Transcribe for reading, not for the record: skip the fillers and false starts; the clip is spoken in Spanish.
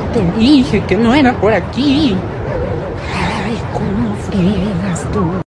Te dije que no era por aquí. Ay, cómo friegas tú.